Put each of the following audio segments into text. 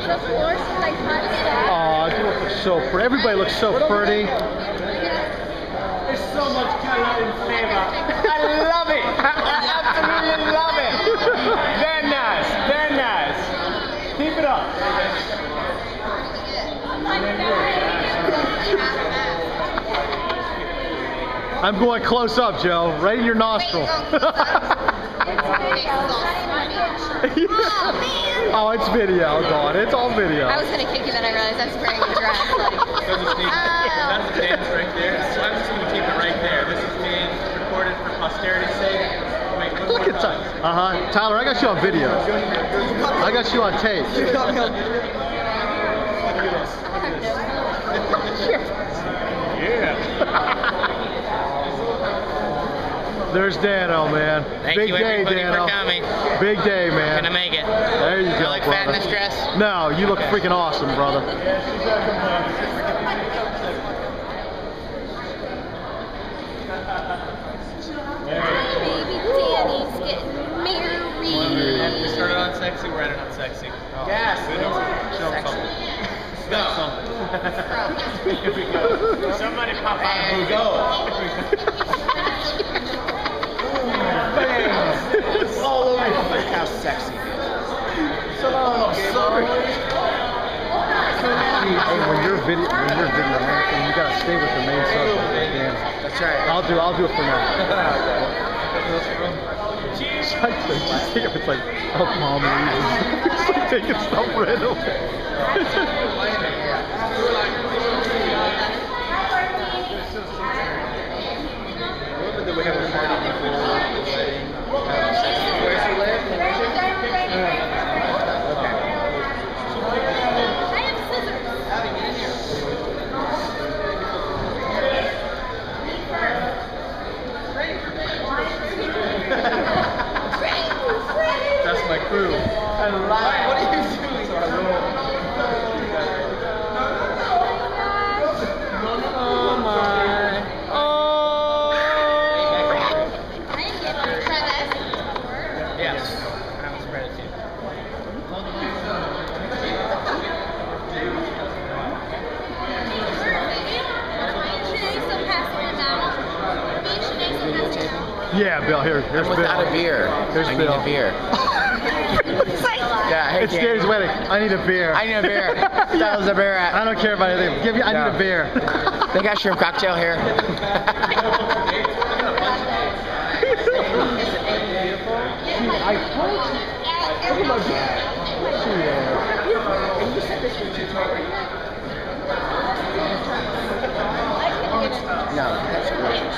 The floors are like hot stuff. Aw, you look so pretty. Everybody looks so pretty. There's so much color and flavor. I love it. I absolutely love it. Very nice. Very nice. Keep it up. I'm going close up, Joe. Right in your nostril. Oh, it's video. God, it's all video. I was gonna kick you, then I realized I was wearing a dress. That's a dance right there. So I'm just going to keep it right there. This is being recorded for posterity's sake. Look at that. Tyler, I got you on video. I got you on tape. Yeah. There's Dano, man. Thank Big you day, everybody Dano. for coming. Big day, man. Gonna make it. There you Do go, I look brother. fat in this dress? No, you look freaking awesome, brother. Baby Danny's getting married. We started on sexy, we're ending on sexy. Yes. Show them something. Go. Here we go. Somebody pop out. Here we go. It's all over. Look how sexy. Oh, sorry. Hey, when you're video, you gotta stay with the main subject, man. That's right. I'll do it for now. It's like, oh, mom, it's like taking stuff random. Did we have a party before the wedding? Where's he live? That's my crew. I lied. What are you doing? Oh my. Oh. Yes. I was spread it too. Yeah, Bill, here's Bill. Without a beer. Here's I Bill. need a beer. Yeah, hey, It's Dave's wedding. I need a beer. I need a beer. That was a beer at. I don't care about anything. I need a beer. They got shrimp cocktail here. I told you. Look at my beer. No, that's gorgeous.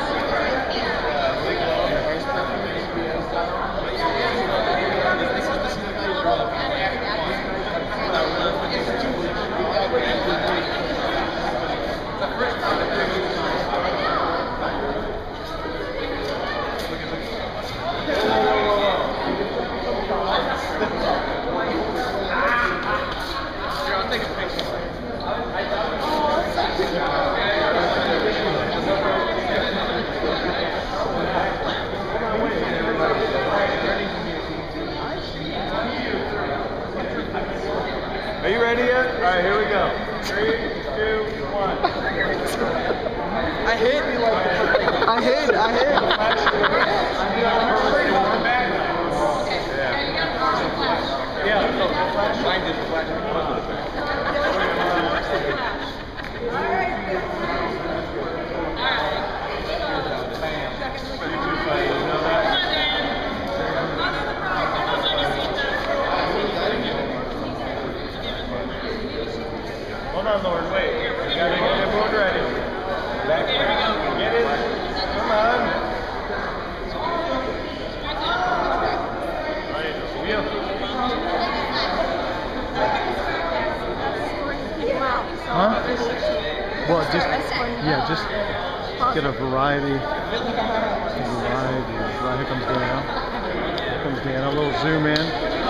Are you ready yet? All right, here we go. 3, 2, 1. I hit. Yeah, no, mine did flash. Hold on, Lord, wait. You gotta get everyone ready. Back here we go. Get it. Come on. Right, wheel. Huh? Well, just get a variety. Right, here comes Dano. Here comes Dano. A little zoom in.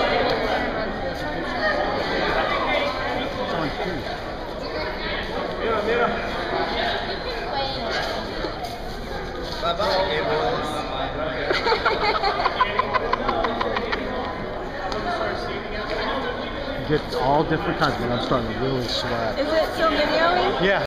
It's on cue. Mira. Bye-bye, Get all all different kinds, man. I'm starting to really sweat. Is it still videoing? Yeah.